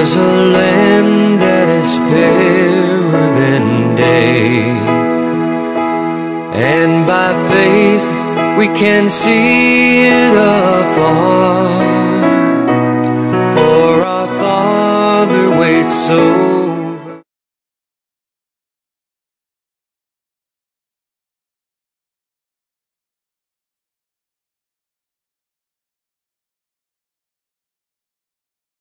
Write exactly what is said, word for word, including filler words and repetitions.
There's a land that is fairer than day, and by faith we can see it afar.